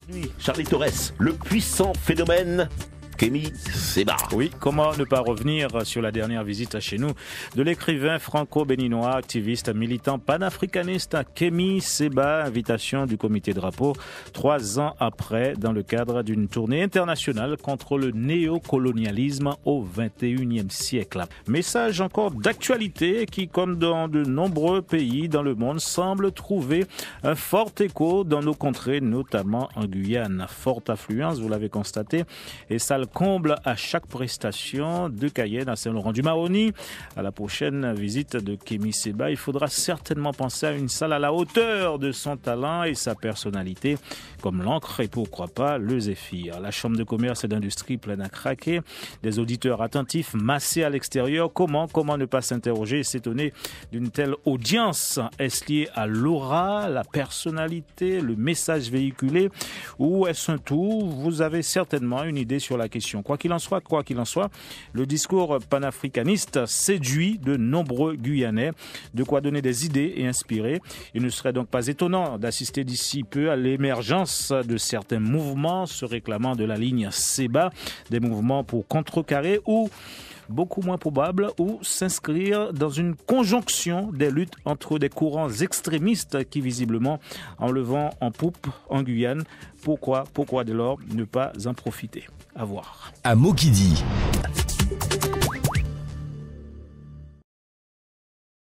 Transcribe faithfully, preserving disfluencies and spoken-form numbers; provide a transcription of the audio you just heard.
Lui, Charlie Torres, le puissant phénomène Kémy Séba. Oui, comment ne pas revenir sur la dernière visite chez nous de l'écrivain franco-béninois, activiste, militant panafricaniste Kémy Séba, invitation du comité Drapeau, trois ans après, dans le cadre d'une tournée internationale contre le néocolonialisme au vingt et unième siècle. Message encore d'actualité qui, comme dans de nombreux pays dans le monde, semble trouver un fort écho dans nos contrées, notamment en Guyane. Forte affluence, vous l'avez constaté, et ça le comble à chaque prestation de Cayenne à Saint-Laurent-du-Maroni. À la prochaine visite de Kémy Séba, il faudra certainement penser à une salle à la hauteur de son talent et sa personnalité, comme l'encre et pourquoi pas le zéphyr. La chambre de commerce et d'industrie pleine à craquer, des auditeurs attentifs massés à l'extérieur. Comment, comment ne pas s'interroger et s'étonner d'une telle audience? Est-ce lié à l'aura, la personnalité, le message véhiculé, ou est-ce un tout? Vous avez certainement une idée sur la question. Quoi qu'il en soit, quoi qu'il en soit, le discours panafricaniste séduit de nombreux Guyanais, de quoi donner des idées et inspirer. Il ne serait donc pas étonnant d'assister d'ici peu à l'émergence de certains mouvements se réclamant de la ligne Séba, des mouvements pour contrecarrer ou beaucoup moins probable, ou s'inscrire dans une conjonction des luttes entre des courants extrémistes qui visiblement en le vent en poupe en Guyane. Pourquoi, pourquoi dès lors ne pas en profiter? À voir. À Mokidi,